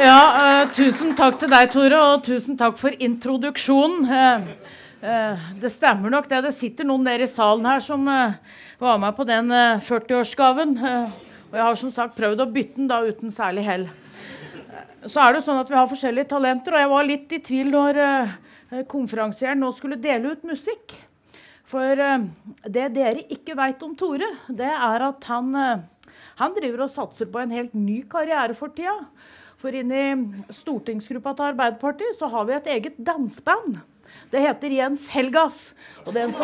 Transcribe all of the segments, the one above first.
Tusen takk til deg, Tore, og tusen takk for introduksjonen. Det stemmer nok det. Det sitter noen der i salen her som var med på den 40-årsgaven. Og jeg har som sagt prøvd å bytte den da uten særlig hell. Så det sånn at vi har forskjellige talenter, og jeg var litt i tvil når konferansieren nå skulle dele ut musikk. For det dere ikke vet om Tore, det at han driver og satser på en helt ny karriere for tida. For inne i stortingsgruppa til Arbeiderpartiet så har vi et eget dansband. Det heter Jens Helgas. Og den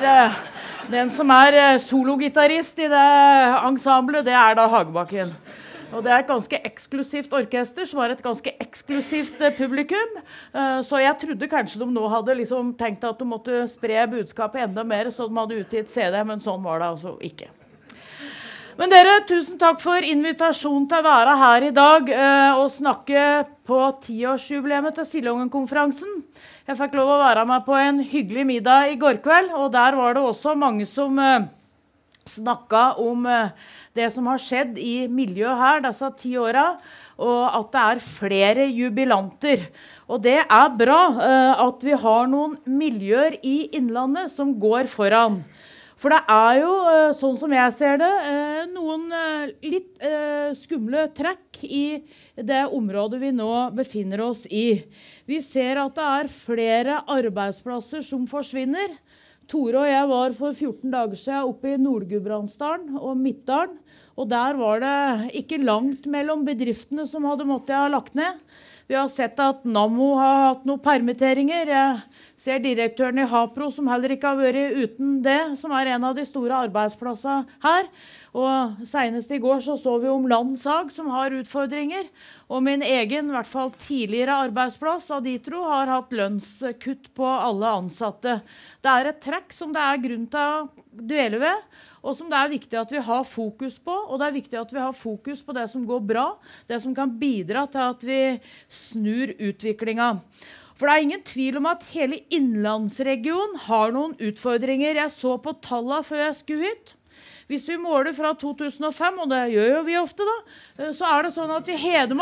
som sologitarist i det ensemblet, det da Hagebakken. Og det et ganske eksklusivt orkester som har et ganske eksklusivt publikum. Så jeg trodde kanskje de nå hadde liksom tenkt at de måtte spre budskapet enda mer, så de hadde utgitt CD, men sånn var det altså ikke. Men dere, tusen takk for invitasjonen til å være her i dag og snakke på 10-årsjubileet til Silongen-konferansen. Jeg fikk lov å være med på en hyggelig middag i går kveld, og der var det også mange som snakket om det som har skjedd i miljøet her disse 10 årene, og at det flere jubilanter. Og det bra at vi har noen miljøer i Innlandet som går foran. For det jo, sånn som jeg ser det, noen litt skumle trekk i det området vi nå befinner oss i. Vi ser at det flere arbeidsplasser som forsvinner. Tore og jeg var for 14 dager siden oppe i Nord-Gudbrandsdalen og Midtdalen, og der var det ikke langt mellom bedriftene som hadde måttet ha lagt ned. Vi har sett at Nammo har hatt noen permitteringer. Jeg ser direktøren i Hapro som heller ikke har vært uten det, som en av de store arbeidsplassene her. Og senest i går så vi om Landsag som har utfordringer. Og min egen, i hvert fall tidligere arbeidsplass, Aditro, har hatt lønnskutt på alle ansatte. Det et trekk som det grunn til å dvele ved, og som det viktig at vi har fokus på, og det viktig at vi har fokus på det som går bra, det som kan bidra til at vi snur utviklingen. For det ingen tvil om at hele innlandsregionen har noen utfordringer. Jeg så på tallene før jeg skulle hit. Hvis vi måler fra 2005, og det gjør jo vi ofte da, så det sånn at i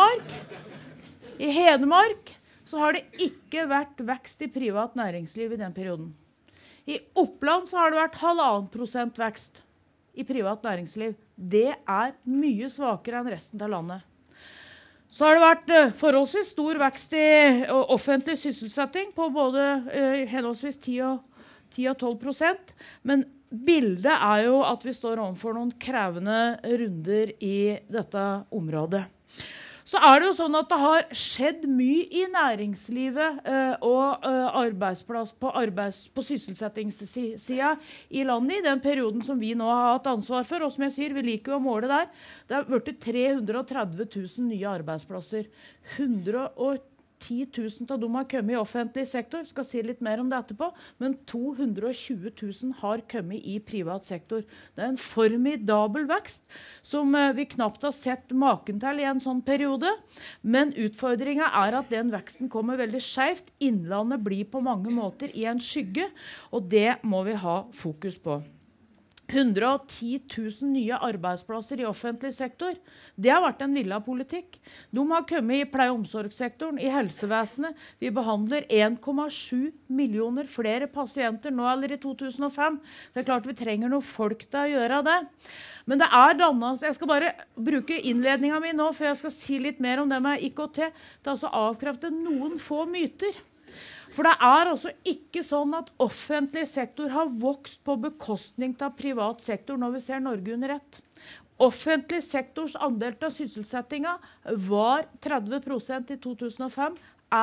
Hedmark så har det ikke vært vekst i privat næringsliv i den perioden. I Oppland så har det vært 1,5% vekst i privat næringsliv. Det mye svakere enn resten av landet. Så har det vært forholdsvis stor vekst i offentlig sysselsetting på både henholdsvis 10 og 12%, men bildet jo at vi står overfor noen krevende runder i dette området. Så det jo sånn at det har skjedd mye i næringslivet og arbeidsplass på sysselsettingssiden i landet i den perioden som vi nå har hatt ansvar for. Og som jeg sier, vi liker jo å måle der. Det har vært 330 000 nye arbeidsplasser. 110 000 av dem har kommet i offentlig sektor, skal si litt mer om det etterpå, men 220 000 har kommet i privat sektor. Det en formidabel vekst som vi knapt har sett maken til i en sånn periode, men utfordringen at den veksten kommer veldig skjevt. Innlandet blir på mange måter i en skygge, og det må vi ha fokus på. 110 000 nye arbeidsplasser i offentlig sektor. Det har vært en villet politikk. De har kommet i pleie- og omsorgssektoren, i helsevesenet. Vi behandler 1,7 millioner flere pasienter nå eller i 2005. Det klart vi trenger noen folk til å gjøre det. Men det dannet, jeg skal bare bruke innledningen min nå, for jeg skal si litt mer om det med IKT. Det altså avkreftet noen få myter. For det altså ikke sånn at offentlig sektor har vokst på bekostning av privat sektor når vi ser Norge under ett. Offentlig sektors andel av sysselsettingen var 30% i 2005,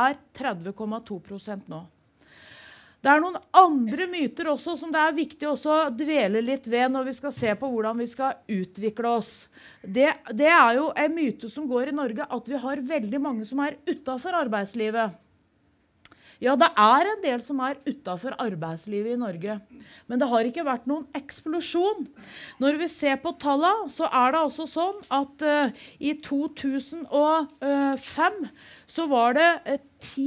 30,2% nå. Det noen andre myter også som det viktig også å dvele litt ved når vi skal se på hvordan vi skal utvikle oss. Det jo en myte som går i Norge at vi har veldig mange som utenfor arbeidslivet. Ja, det en del som utenfor arbeidslivet i Norge, men det har ikke vært noen eksplosjon. Når vi ser på tallene, så det altså sånn at i 2005 så var det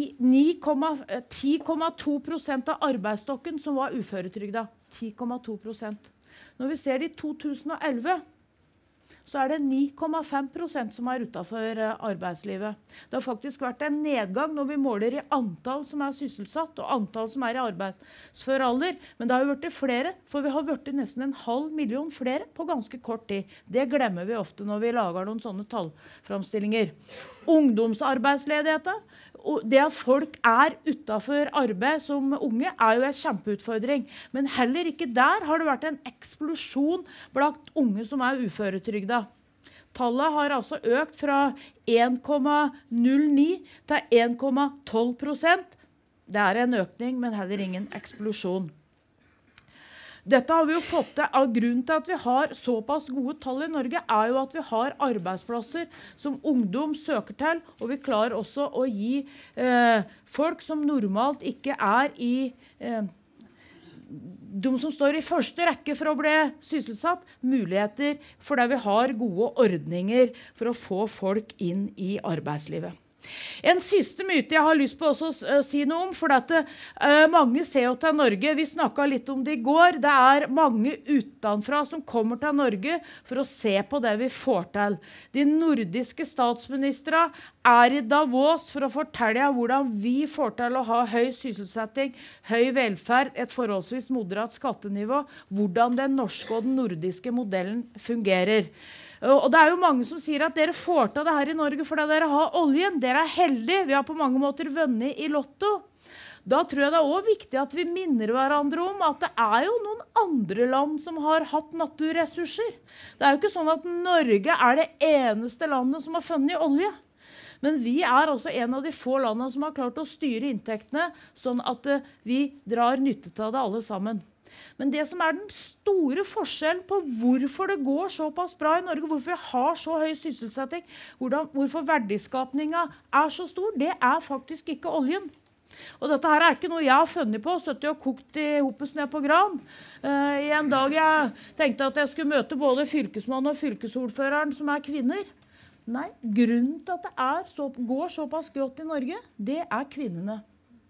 10,2% av arbeidsstokken som var uføretrygda. 10,2%. Når vi ser det i 2011, så det 9,5% som utenfor arbeidslivet. Det har faktisk vært en nedgang når vi måler i antall som sysselsatt, og antall som i arbeidsfør alder. Men det har jo vært flere, for vi har vært nesten 500 000 flere på ganske kort tid. Det glemmer vi ofte når vi lager noen sånne tallframstillinger. Ungdomsarbeidsledigheten, det at folk utenfor arbeid som unge, jo en kjempeutfordring. Men heller ikke der har det vært en eksplosjon blant unge som uføretrygda. Tallet har altså økt fra 1,09 til 1,12%. Det en økning, men heller ingen eksplosjon. Dette har vi jo fått til av grunnen til at vi har såpass gode tall i Norge, jo at vi har arbeidsplasser som ungdom søker til, og vi klarer også å gi folk som normalt ikke i de som står i første rekke for å bli sysselsatt, muligheter fordi vi har gode ordninger for å få folk inn i arbeidslivet. En siste myte jeg har lyst på også å si noe om, for mange ser jo til Norge, vi snakket litt om det i går, det mange utenfra som kommer til Norge for å se på det vi får til. De nordiske statsministrene i Davos for å fortelle hvordan vi får til å ha høy sysselsetting, høy velferd, et forholdsvis moderat skattenivå, hvordan den norske og den nordiske modellen fungerer. Og det jo mange som sier at dere får til det her i Norge fordi dere har oljen. Dere heldige, vi har på mange måter vunnet i lotto. Da tror jeg det også viktig at vi minner hverandre om at det jo noen andre land som har hatt naturressurser. Det jo ikke sånn at Norge det eneste landet som har funnet olje. Men vi altså en av de få landene som har klart å styre inntektene, sånn at vi drar nytte av det alle sammen. Men det som den store forskjellen på hvorfor det går såpass bra i Norge, hvorfor vi har så høy sysselsetting, hvorfor verdiskapningen så stor, det faktisk ikke oljen. Og dette her ikke noe jeg har funnet på, søtt og kokt i hopes ned på gran. I en dag jeg tenkte at jeg skulle møte både fylkesmannen og fylkesordføreren som kvinner. Nei, grunnen til at det går såpass godt i Norge, det kvinnene.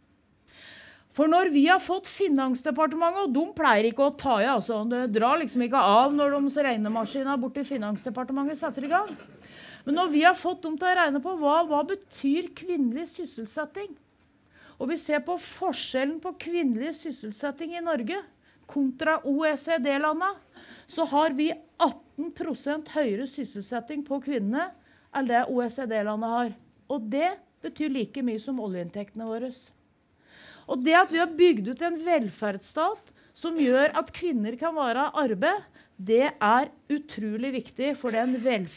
For når vi har fått Finansdepartementet, og de pleier ikke å ta altså, det drar liksom ikke av når de regnemaskiner bort til Finansdepartementet setter i gang. Men når vi har fått dem til å regne på hva betyr kvinnelig sysselsetting, og vi ser på forskjellen på kvinnelig sysselsetting i Norge kontra OECD-landene, så har vi 18% høyere sysselsetting på kvinnene enn det OECD-landet har. Og det betyr like mye som oljeinntektene våre. Og det at vi har bygd ut en velferdsstat som gjør at kvinner kan være i arbeid, det utrolig viktig for den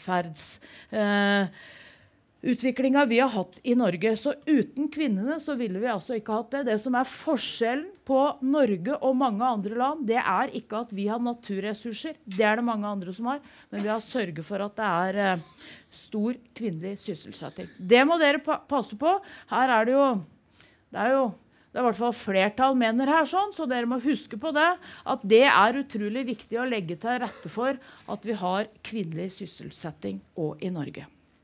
utviklingen vi har hatt i Norge. Så uten kvinnene så ville vi altså ikke hatt det. Det som forskjellen på Norge og mange andre land, det ikke at vi har naturressurser. Det det mange andre som har, men vi har sørget for at det stor kvinnelig sysselsetting. Det må dere passe på. Her det jo det i hvert fall flertall mener her sånn, så dere må huske på det, at det utrolig viktig å legge til rette for at vi har kvinnelig sysselsetting også i Norge.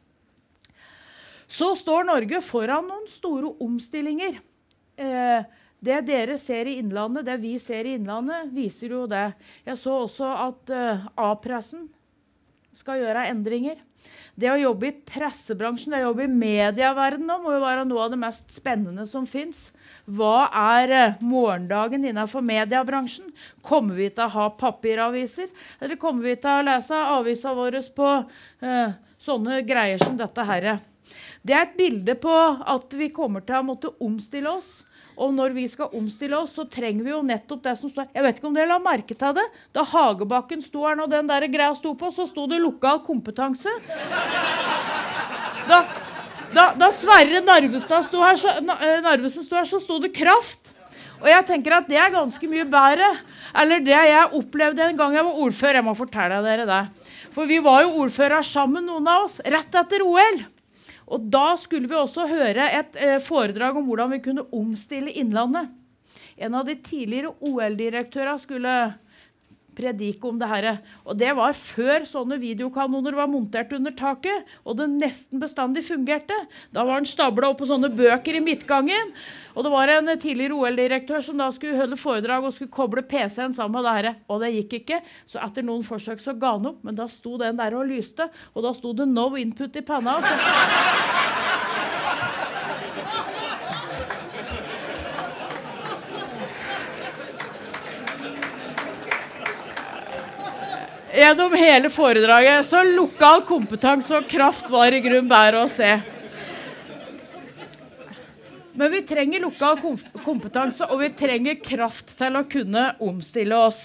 Så står Norge foran noen store omstillinger. Det dere ser i Innlandet, det vi ser i Innlandet, viser jo det. Jeg så også at A-pressen skal gjøre endringer. Det å jobbe i pressebransjen, det å jobbe i medieverdenen må jo være noe av det mest spennende som finnes. Hva morgendagen innenfor mediebransjen? Kommer vi til å ha papiraviser? Eller kommer vi til å lese aviser våre på sånne greier som dette her? Det et bilde på at vi kommer til å måtte omstille oss. Og når vi skal omstille oss, så trenger vi jo nettopp det som står. Jeg vet ikke om dere la merke til det. Da Hagebakken sto her, når den der greia sto på, så sto det lokal kompetanse. Da Sverre Narvesen sto her, så sto det kraft. Og jeg tenker at det ganske mye bedre. Eller det jeg opplevde en gang jeg var ordfører. Jeg må fortelle dere det. For vi var jo ordfører sammen, noen av oss, rett etter OL. Og da skulle vi også høre et foredrag om hvordan vi kunne omstille Innlandet. En av de tidligere OL-direktørene skulle predike om det her. Og det var før sånne videokanoner var montert under taket, og det nesten bestandig fungerte. Da var den stablet opp på sånne bøker i midtgangen, og det var en tidligere OL-direktør som da skulle holde foredrag og skulle koble PC-en sammen med det her. Og det gikk ikke, så etter noen forsøk så ga den opp, men da sto den der og lyste, og da sto det no input i panna. Gjennom hele foredraget, så lokal kompetanse og kraft var i grunn bare å se. Men vi trenger lokal kompetanse, og vi trenger kraft til å kunne omstille oss.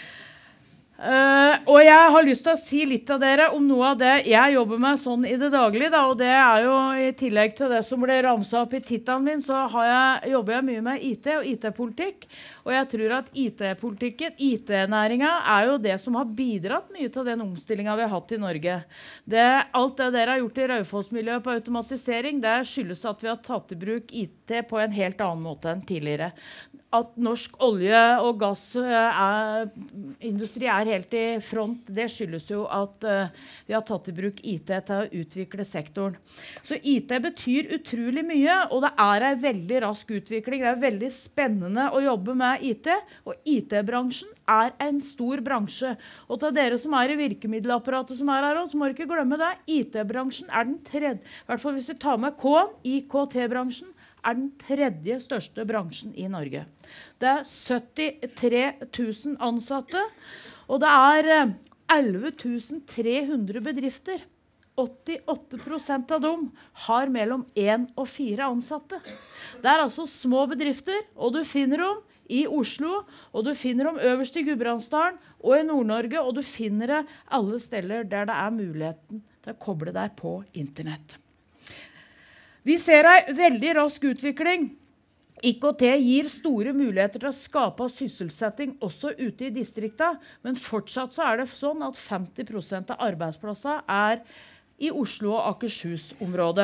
Og jeg har lyst til å si litt av dere om noe av det jeg jobber med sånn i det daglige, da, og det er jo i tillegg til det som ble ramset opp i titelen min, så jobber jeg mye med IT og IT-politikk, og jeg tror at IT-politikken, IT-næringen er jo det som har bidratt mye til den omstillingen vi har hatt i Norge. Alt det dere har gjort i Raufoss-miljøet på automatisering, det skyldes at vi har tatt i bruk IT på en helt annen måte enn tidligere. At norsk olje- og gassindustri helt i front, det skyldes jo at vi har tatt i bruk IT til å utvikle sektoren. Så IT betyr utrolig mye, og det en veldig rask utvikling. Det veldig spennende å jobbe med IT, og IT-bransjen en stor bransje. Og til dere som i virkemiddelapparatet som her også, så må dere ikke glemme det. IT-bransjen den tredje, i hvert fall hvis vi tar med IKT-bransjen, den tredje største bransjen i Norge. Det 73 000 ansatte, og det 11 300 bedrifter. 88% av dem har mellom 1 og 4 ansatte. Det altså små bedrifter, og du finner dem i Oslo, og du finner dem øverst i Gudbrandsdalen og i Nord-Norge, og du finner det alle steder der det muligheten til å koble deg på internett. Vi ser en veldig rask utvikling. IKT gir store muligheter til å skape sysselsetting også ute i distriktene, men fortsatt så det sånn at 50% av arbeidsplassene i Oslo og Akershus-området.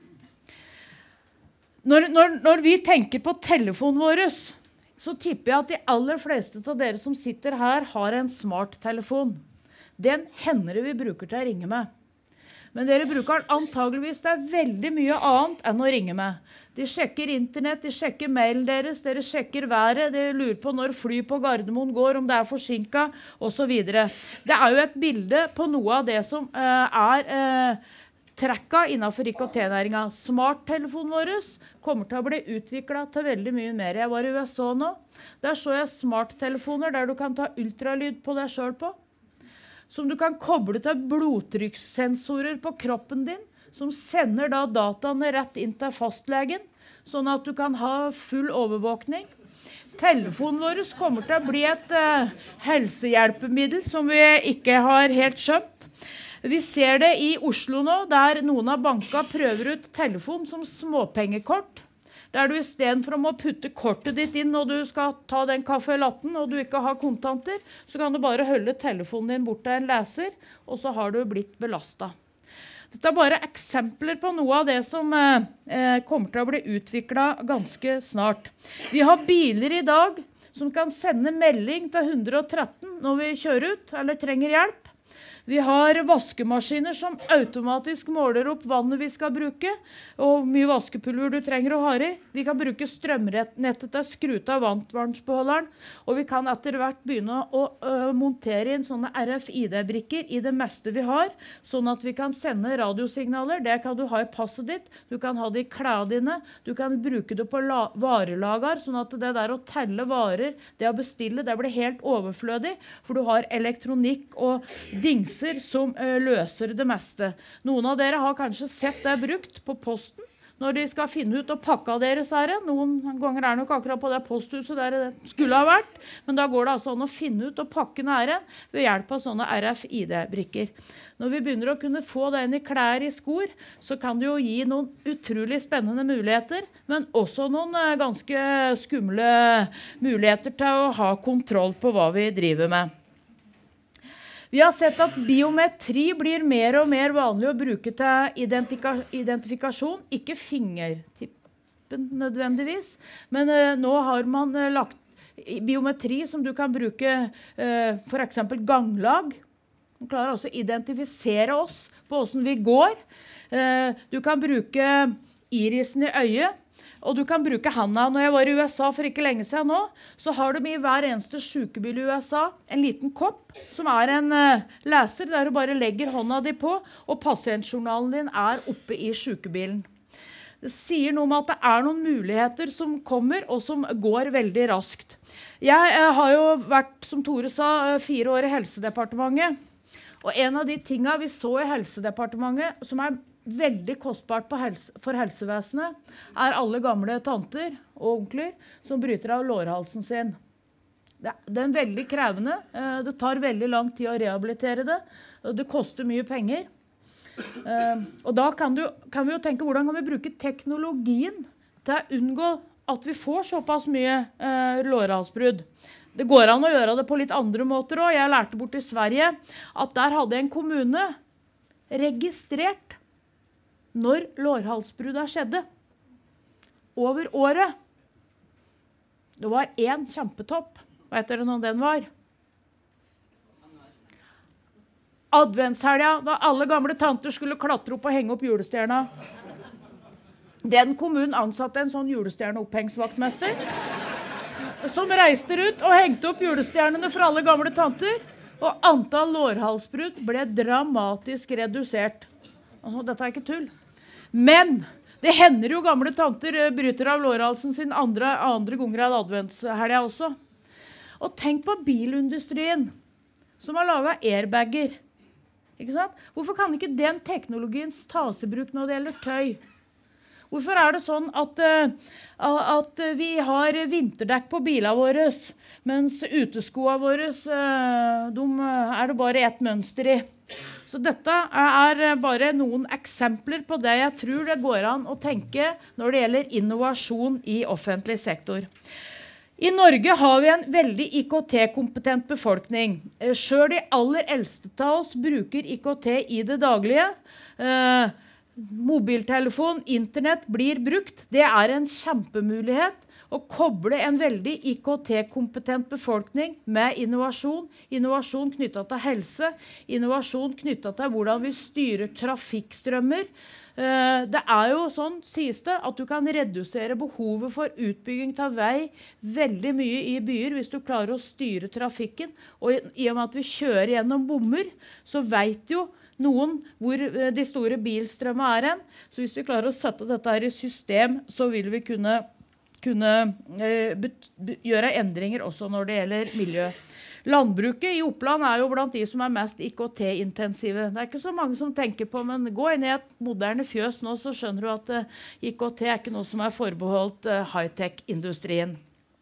Når vi tenker på telefonen vår, så tipper jeg at de aller fleste av dere som sitter her har en smarttelefon. Den hender vi bruker til å ringe med. Men dere bruker antageligvis det veldig mye annet enn å ringe med. De sjekker internett, de sjekker mailen deres, dere sjekker været, dere lurer på når fly på Gardermoen går, om det forsinket, og så videre. Det jo et bilde på noe av det som trekket innenfor IKT-næringen. Smarttelefonen vår kommer til å bli utviklet til veldig mye mer. Jeg var i USA nå. Der så jeg smarttelefoner der du kan ta ultralyd på deg selv på, som du kan koble til blodtrykkssensorer på kroppen din, som sender da dataene rett inn til fastlegen, sånn at du kan ha full overvåkning. Telefonen vår kommer til å bli et helsehjelpemiddel som vi ikke har helt skjønt. Vi ser det i Oslo nå, der noen av bankene prøver ut telefon som småpengekort, der du i stedet for å må putte kortet ditt inn når du skal ta den kaffe latten og du ikke har kontanter, så kan du bare holde telefonen din bort til en leser, og så har du blitt belastet. Dette bare eksempler på noe av det som kommer til å bli utviklet ganske snart. Vi har biler i dag som kan sende melding til 113 når vi kjører ut eller trenger hjelp. Vi har vaskemaskiner som automatisk måler opp vannet vi skal bruke, og mye vaskepulver du trenger å ha i. Vi kan bruke strømnettet til å skru av vannvarmsbeholderen, og vi kan etter hvert begynne å montere inn sånne RFID-brikker i det meste vi har, sånn at vi kan sende radiosignaler. Det kan du ha i passet ditt, du kan ha det i klærne dine, du kan bruke det på varelager, sånn at det der å telle varer, det å bestille, det blir helt overflødig, for du har elektronikk og dingser som løser det meste. Noen av dere har kanskje sett det brukt på posten når de skal finne ut og pakke deres her. Noen ganger nok akkurat på det posthuset der det skulle ha vært, men da går det altså an å finne ut og pakke nære ved hjelp av sånne RFID-brikker. Når vi begynner å kunne få det inn i klær, i skor, så kan det jo gi noen utrolig spennende muligheter, men også noen ganske skumle muligheter til å ha kontroll på hva vi driver med. Vi har sett at biometri blir mer og mer vanlig å bruke til identifikasjon, ikke fingertippen nødvendigvis, men nå har man lagt biometri som du kan bruke for eksempel ganglag. Du klarer også å identifisere oss på hvordan vi går. Du kan bruke irisen i øyet, og du kan bruke handa. Når jeg var i USA for ikke lenge siden nå, så har de i hver eneste sykebil i USA en liten kopp som en leser der du bare legger hånda di på, og pasientjournalen din oppe i sykebilen. Det sier noe om at det noen muligheter som kommer, og som går veldig raskt. Jeg har jo vært, som Tore sa, 4 år i Helsedepartementet. Og en av de tingene vi så i Helsedepartementet, som veldig kostbart for helsevesenet, alle gamle tanter og onkler som bryter av lårhalsen sin. Det veldig krevende. Det tar veldig lang tid å rehabilitere det. Det koster mye penger. Og da kan vi jo tenke hvordan kan vi bruke teknologien til å unngå at vi får såpass mye lårhalsbrudd. Det går an å gjøre det på litt andre måter også. Jeg lærte bort i Sverige at der hadde en kommune registrert når lårhalsbruddet skjedde. Over året. Det var en kjempetopp. Vet dere når den var? Adventshelga, da alle gamle tanter skulle klatre opp og henge opp julestjerna. Den kommunen ansatte en sånn julestjerneopphengsvaktmester, som reiste ut og hengte opp julestjernene for alle gamle tanter, og antall lårhalsbrudd ble dramatisk redusert. Altså, dette ikke tull. Men det hender jo gamle tanter bryter av lårhalsen sin andre ganger av adventshelga også. Og tenk på bilindustrien, som har laget airbagger. Ikke sant? Hvorfor kan ikke den teknologien tas i bruk når det gjelder tøy? Hvorfor det sånn at vi har vinterdekk på bilene våre, mens uteskoene våre, de det bare ett mønster i? Så dette bare noen eksempler på det jeg tror det går an å tenke når det gjelder innovasjon i offentlig sektor. I Norge har vi en veldig IKT-kompetent befolkning. Selv de aller eldste av oss bruker IKT i det daglige. Mobiltelefon, internett blir brukt. Det en kjempemulighet å koble en veldig IKT-kompetent befolkning med innovasjon. Innovasjon knyttet til helse, innovasjon knyttet til hvordan vi styrer trafikkstrømmer. Det jo sånn, sies det, at du kan redusere behovet for utbygging av vei veldig mye i byer hvis du klarer å styre trafikken. Og i og med at vi kjører gjennom bommer, så vet jo noen hvor de store bilstrømmene Så hvis vi klarer å sette dette her i system, så vil vi kunne gjøre endringer også når det gjelder miljø. Landbruket i Oppland jo blant de som mest IKT-intensive. Det ikke så mange som tenker på, men gå inn i et moderne fjøs nå, så skjønner du at IKT ikke noe som forbeholdt high-tech-industrien.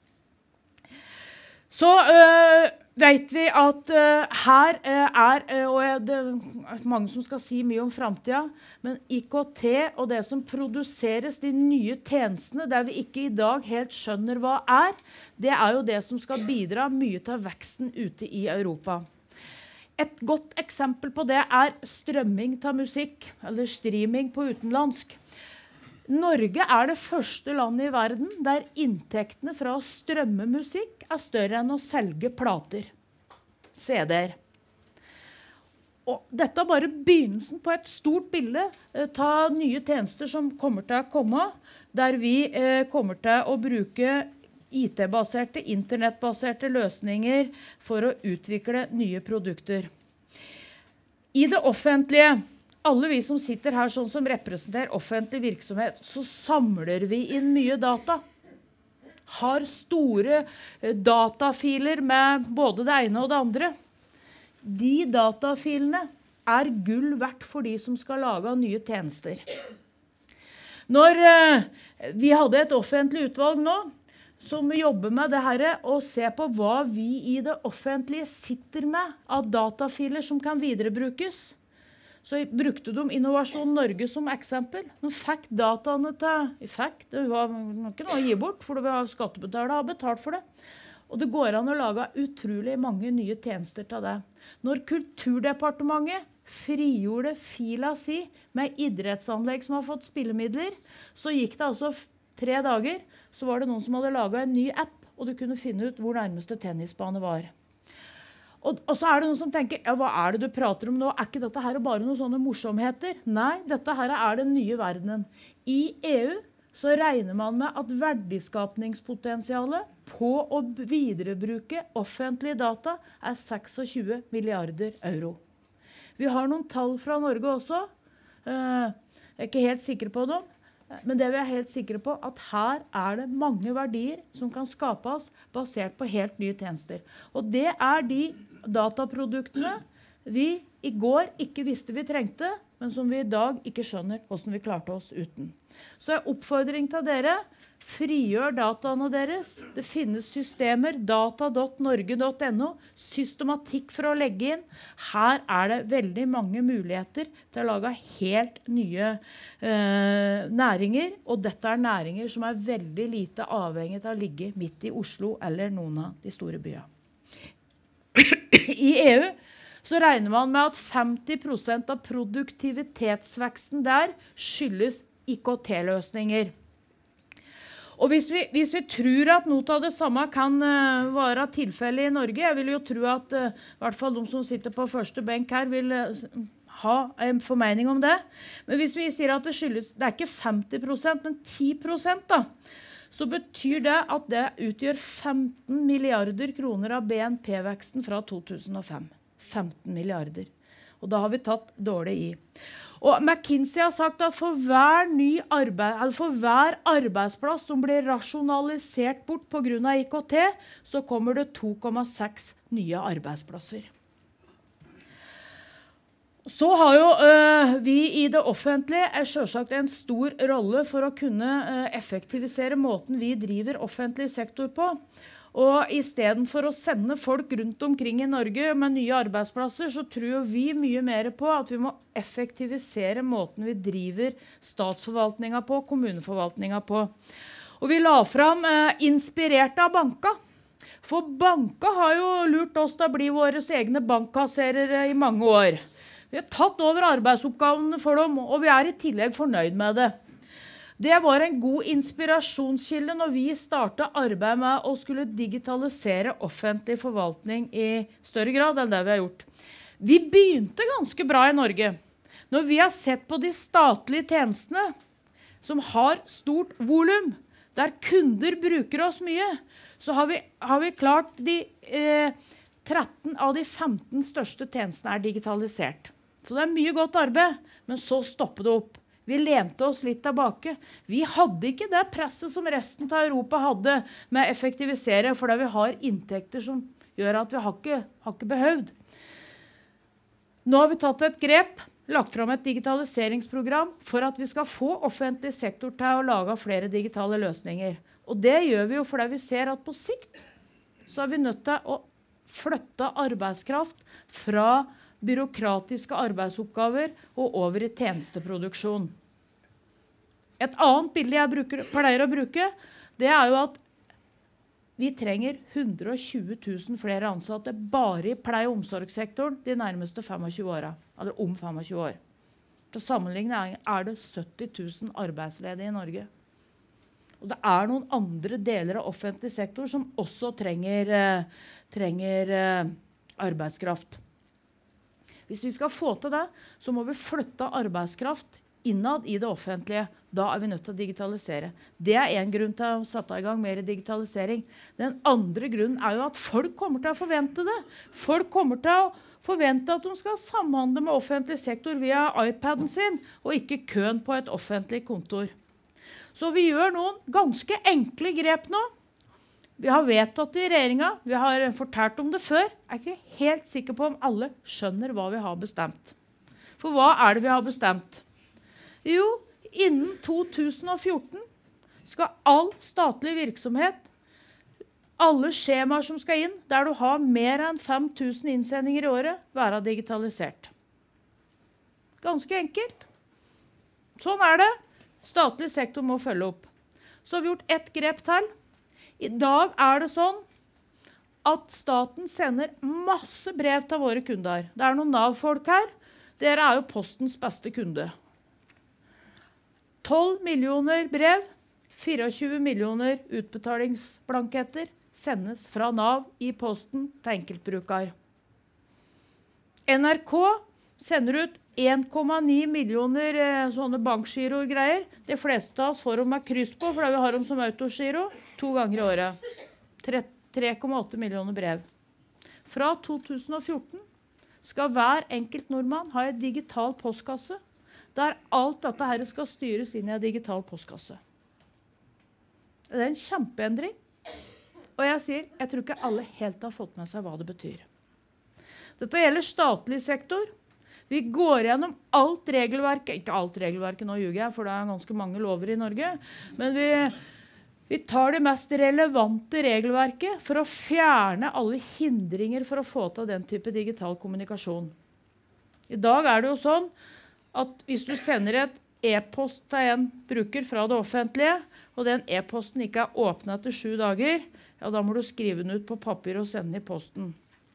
Så vet vi at her og det mange som skal si mye om fremtiden, men IKT og det som produseres, de nye tjenestene, der vi ikke i dag helt skjønner hva det jo det som skal bidra mye til veksten ute i Europa. Et godt eksempel på det strømming av musikk, eller streaming på utenlandsk. Norge det første landet i verden der inntektene fra å strømme musikk større enn å selge plater, CD-er. Og dette bare begynnelsen på et stort bilde ta nye tjenester som kommer til å komme, der vi kommer til å bruke IT-baserte, internettbaserte løsninger for å utvikle nye produkter. I det offentlige, alle vi som sitter her sånn som representerer offentlig virksomhet, så samler vi inn mye data. Har store datafiler med både det ene og det andre. De datafilene gull verdt for de som skal lage nye tjenester. Når vi hadde et offentlig utvalg nå, som jobber med det her, og ser på hva vi i det offentlige sitter med av datafiler som kan viderebrukes, så brukte de Innovasjon Norge som eksempel. De fikk dataene det var ikke noe å gi bort, for skattebetalere har betalt for det. Og det går an å lage utrolig mange nye tjenester til det. Når Kulturdepartementet frigjorde fila si med idrettsanlegg som har fått spillemidler, så gikk det altså 3 dager, så var det noen som hadde laget en ny app og du kunne finne ut hvor nærmeste tennisbane var. Og så det noen som tenker, ja, hva det du prater om nå? Ikke dette her bare noen sånne morsomheter? Nei, dette her den nye verdenen. I EU så regner man med at verdiskapningspotensialet på å viderebruke offentlige data 26 milliarder euro. Vi har noen tall fra Norge også. Jeg ikke helt sikker på dem. Men det vi helt sikre på, at her det mange verdier som kan skapes basert på helt nye tjenester. Og det de dataproduktene vi i går ikke visste vi trengte, men som vi i dag ikke skjønner hvordan vi klarte oss uten. Så oppfordring til dere, frigjør dataene deres. Det finnes systemer, data.norge.no, systematikk for å legge inn. Her det veldig mange muligheter til å lage helt nye næringer, og dette næringer som veldig lite avhengig av å ligge midt i Oslo eller noen av de store byene. I EU så regner man med at 50% av produktivitetsveksten der skyldes IKT-løsninger. Og hvis vi tror at noe av det samme kan være tilfellet i Norge, jeg vil jo tro at i hvert fall de som sitter på første benk her vil ha en formening om det. Men hvis vi sier at det skyldes, det ikke 50%, men 10% da, så betyr det at det utgjør 15 milliarder kroner av BNP-veksten fra 2005. 15 milliarder. Og da har vi tatt dårlig i. Og McKinsey har sagt at for hver arbeidsplass som blir rasjonalisert bort på grunn av IKT, så kommer det 2,6 nye arbeidsplasser. Så har jo vi i det offentlige selvsagt en stor rolle for å kunne effektivisere måten vi driver offentlig sektor på. Og i stedet for å sende folk rundt omkring i Norge med nye arbeidsplasser, så tror vi mye mer på at vi må effektivisere måten vi driver statsforvaltningen på, kommuneforvaltningen på. Og vi la fram inspirert av banka. For banka har jo lurt oss til å bli våre egne bankkasserere i mange år. Vi har tatt over arbeidsoppgavene for dem, og vi i tillegg fornøyd med det. Det var en god inspirasjonskilde når vi startet arbeid med å skulle digitalisere offentlig forvaltning i større grad enn det vi har gjort. Vi begynte ganske bra i Norge. Når vi har sett på de statlige tjenestene som har stort volum, der kunder bruker oss mye, så har vi klart de 13 av de 15 største tjenestene digitalisert. Så det mye godt arbeid, men så stoppet det opp. Vi lente oss litt tilbake. Vi hadde ikke det presset som resten av Europa hadde med å effektivisere, fordi vi har inntekter som gjør at vi har ikke behøvd. Nå har vi tatt et grep, lagt fram et digitaliseringsprogram for at vi skal få offentlig sektor til å lage flere digitale løsninger. Og det gjør vi jo fordi vi ser at på sikt så vi nødt til å flytte arbeidskraft fra byråkratiske arbeidsoppgaver og over i tjenesteproduksjon. Et annet bilde jeg pleier å bruke, det jo at vi trenger 120 000 flere ansatte bare i pleie- og omsorgssektoren de nærmeste 25 årene, eller om 25 år. Til sammenligning det 70 000 arbeidsledige i Norge. Og det noen andre deler av offentlig sektor som også trenger arbeidskraft. Hvis vi skal få til det, så må vi flytte arbeidskraft innad i det offentlige. Da vi nødt til å digitalisere. Det en grunn til å sette i gang mer digitalisering. Den andre grunnen jo at folk kommer til å forvente det. Folk kommer til å forvente at de skal samhandle med offentlig sektor via iPaden sin, og ikke køen på et offentlig kontor. Så vi gjør noen ganske enkle grep nå. Vi har vedtatt det i regjeringen, vi har fortalt om det før. Jeg ikke helt sikker på om alle skjønner hva vi har bestemt. For hva det vi har bestemt? Jo, innen 2014 skal all statlig virksomhet, alle skjemaer som skal inn, der du har mer enn 5000 innsendinger i året, være digitalisert. Ganske enkelt. Sånn det. Statlig sektor må følge opp. Så har vi gjort ett grep til. I dag det sånn at staten sender masse brev til våre kunder. Det noen Nav-folk her. Dere jo postens beste kunde. 12 millioner brev, 24 millioner utbetalingsblanketter, sendes fra Nav i posten til enkeltbrukere. NRK sender ut 1,9 millioner sånne bankgiro-greier. De fleste av oss får dem med kryss på, fordi vi har dem som autogiro 2 ganger i året. 3,8 millioner brev. Fra 2014 skal hver enkelt nordmann ha en digital postkasse, der alt dette her skal styres inn i en digital postkasse. Det en kjempeendring. Og jeg tror ikke alle helt har fått med seg hva det betyr. Dette gjelder statlig sektor. Vi går gjennom alt regelverket, ikke alt regelverket, nå ljuger jeg, for det ganske mange lover i Norge, men vi tar det mest relevante regelverket for å fjerne alle hindringer for å få til den type digital kommunikasjon. I dag det jo sånn at hvis du sender et e-post til en bruker fra det offentlige, og den e-posten ikke åpnet etter 7 dager, ja, da må du skrive den ut på papir og sende den i posten.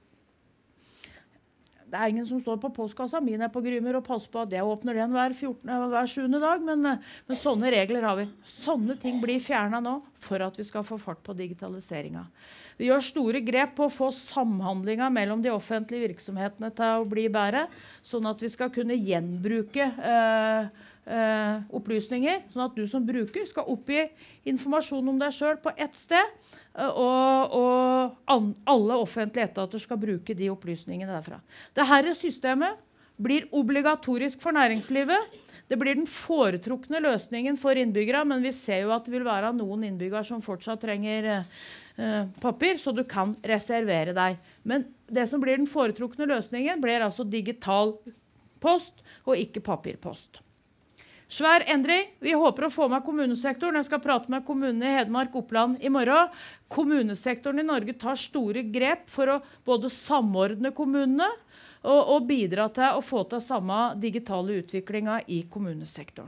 Det ingen som står på postkassa min på Grymer og passer på at jeg åpner den hver 7. dag, men sånne regler har vi. Sånne ting blir fjernet nå for at vi skal få fart på digitaliseringen. Vi gjør store grep på å få samhandlingen mellom de offentlige virksomhetene til å bli bedre, sånn at vi skal kunne gjenbruke opplysninger, sånn at du som bruker skal oppgi informasjon om deg selv på ett sted, og alle offentlige etater skal bruke de opplysningene derfra. Dette systemet blir obligatorisk for næringslivet. Det blir den foretrukne løsningen for innbyggere, men vi ser jo at det vil være noen innbyggere som fortsatt trenger papir, så du kan reservere deg. Men det som blir den foretrukne løsningen blir altså digital post og ikke papirpost. Svær endring. Vi håper å få med kommunesektoren. Jeg skal prate med kommunene i Hedmark, Oppland i morgen. Kommunesektoren i Norge tar store grep for å både samordne kommunene og bidra til å få til samme digitale utviklingen i kommunesektoren.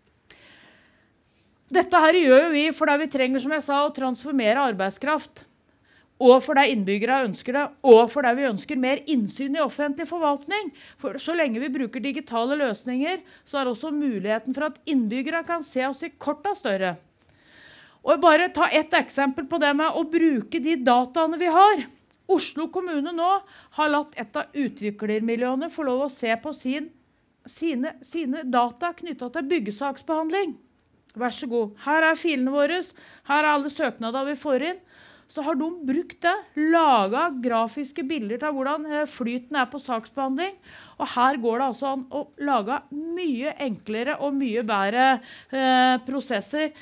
Dette her gjør vi fordi vi trenger, som jeg sa, å transformere arbeidskraft. Og fordi innbyggere ønsker det, og fordi vi ønsker mer innsyn i offentlig forvaltning. For så lenge vi bruker digitale løsninger, så også muligheten for at innbyggere kan se oss i korta større. Og bare ta et eksempel på det med å bruke de dataene vi har. Oslo kommune nå har latt et av utviklermiljøene få lov å se på sine data knyttet til byggesaksbehandling. Vær så god. Her filene våre, her alle søknader vi får inn. Så har de brukt det, laget grafiske bilder til hvordan flyten på saksbehandling. Og her går det altså an å lage mye enklere og mye bedre prosesser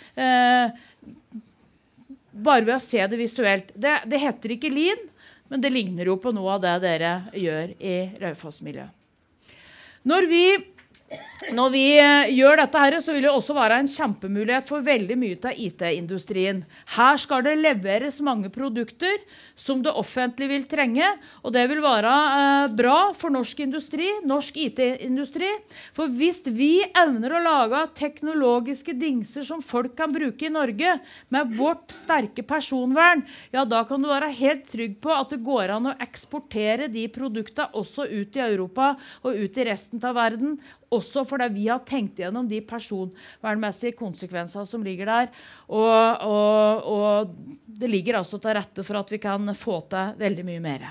bare ved å se det visuelt. Det heter ikke Lean, men det ligner jo på noe av det dere gjør i Raufoss-miljøet. Når vi gjør dette her, så vil det også være en kjempemulighet for veldig mye av IT-industrien. Her skal det leveres mange produkter som det offentlige vil trenge, og det vil være bra for norsk industri, norsk IT-industri. For hvis vi evner å lage teknologiske dingser som folk kan bruke i Norge, med vårt sterke personvern, ja, da kan du være helt trygg på at det går an å eksportere de produktene også ut i Europa og ut i resten av verden, også fordi vi har tenkt gjennom de personvernmessige konsekvensene som ligger der, og det ligger altså til rette for at vi kan få til veldig mye mer.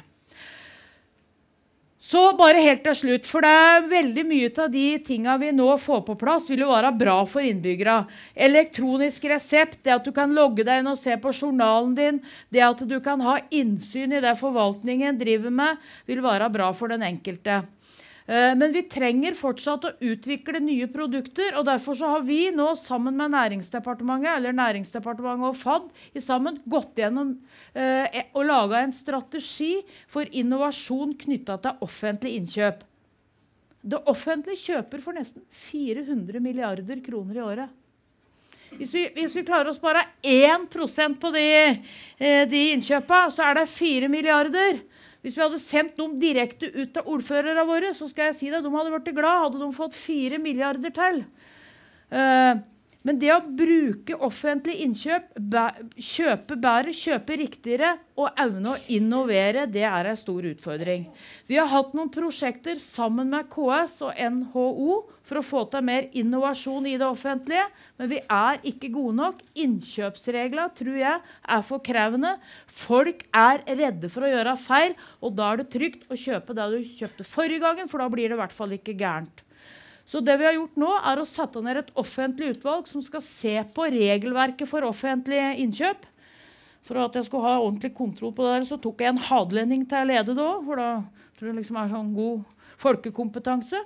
Så bare helt til slutt, for det veldig mye av de tingene vi nå får på plass vil jo være bra for innbyggere. Elektronisk resept, det at du kan logge deg inn og se på journalen din, det at du kan ha innsyn i det forvaltningen driver med, vil være bra for den enkelte. Men vi trenger fortsatt å utvikle nye produkter, og derfor så har vi nå sammen med Næringsdepartementet, eller Næringsdepartementet og FAD, sammen gått gjennom og laget en strategi for innovasjon knyttet til offentlig innkjøp. Det offentlige kjøper for nesten 400 milliarder kroner i året. Hvis vi klarer å spare 1% på de innkjøpene, så det 4 milliarder. Hvis vi hadde sendt dem direkte ut til ordførere våre, så skal jeg si det, de hadde vært glad, hadde de fått 4 milliarder til. Men det å bruke offentlig innkjøp, kjøpe bedre, kjøpe riktigere og evne å innovere, det en stor utfordring. Vi har hatt noen prosjekter sammen med KS og NHO for å få til mer innovasjon i det offentlige, men vi ikke gode nok. Innkjøpsregler, tror jeg, for krevende. Folk redde for å gjøre feil, og da det trygt å kjøpe det du kjøpte forrige gangen, for da blir det i hvert fall ikke gærent. Så det vi har gjort nå å sette ned et offentlig utvalg som skal se på regelverket for offentlige innkjøp. For at jeg skulle ha ordentlig kontroll på det, så tok jeg en hadlending til å lede det også, for da tror jeg liksom sånn god folkekompetanse.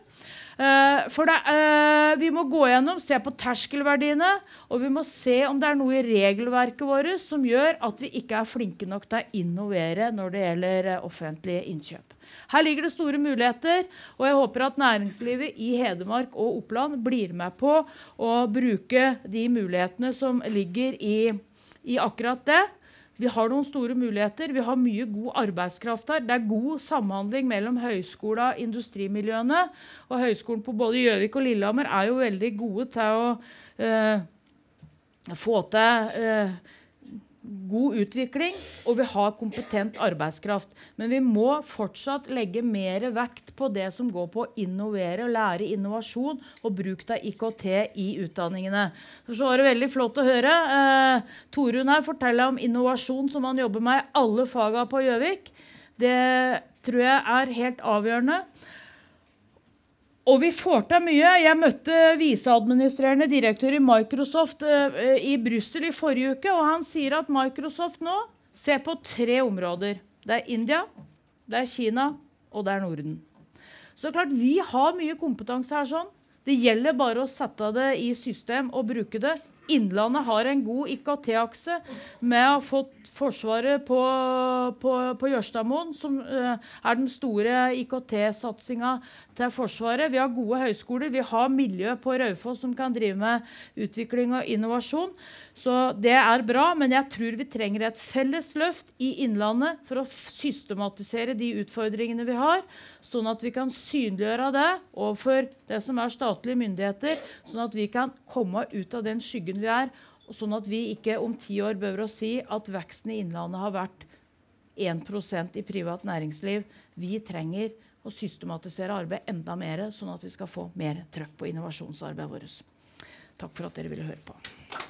Vi må gå gjennom, se på terskelverdiene, og vi må se om det noe i regelverket vårt som gjør at vi ikke flinke nok til å innovere når det gjelder offentlige innkjøp. Her ligger det store muligheter, og jeg håper at næringslivet i Hedmark og Oppland blir med på å bruke de mulighetene som ligger i akkurat det. Vi har noen store muligheter, vi har mye god arbeidskraft her. Det god samhandling mellom høyskolen og industrimiljøene, og høyskolen på både Gjøvik og Lillehammer jo veldig gode til å få til god utvikling, og vi har kompetent arbeidskraft. Men vi må fortsatt legge mer vekt på det som går på å innovere, lære innovasjon og bruke av IKT i utdanningene. Så var det veldig flott å høre. Torunn her forteller om innovasjon som han jobber med i alle fagene på Gjøvik. Det tror jeg helt avgjørende. Og vi får til mye. Jeg møtte viseadministrerende direktør i Microsoft i Brussel i forrige uke, og han sier at Microsoft nå ser på 3 områder. Det India, det Kina, og det Norden. Så klart, vi har mye kompetanse her sånn. Det gjelder bare å sette det i system og bruke det. Innlandet har en god IKT-akse med å ha fått Forsvaret på Jørstadmoen, som den store IKT-satsingen til Forsvaret. Vi har gode høyskoler, vi har miljø på Raufoss som kan drive med utvikling og innovasjon. Så det bra, men jeg tror vi trenger et felles løft i Innlandet for å systematisere de utfordringene vi har, sånn at vi kan synliggjøre det overfor det som statlige myndigheter, sånn at vi kan komme ut av den skyggen vi og sånn at vi ikke om 10 år behøver å si at veksten i Innlandet har vært 1% i privat næringsliv. Vi trenger å systematisere arbeid enda mer, sånn at vi skal få mer trøkk på innovasjonsarbeidet vårt. Takk for at dere ville høre på.